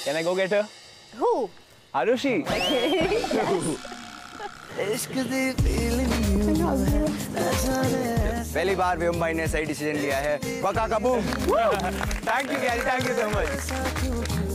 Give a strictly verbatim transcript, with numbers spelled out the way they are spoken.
Can I go get her? Who? Arushi. पहली बार व्योम भाई ने सही डिसीजन लिया है। वका कबूम। Thank you, Gary. Thank you so much.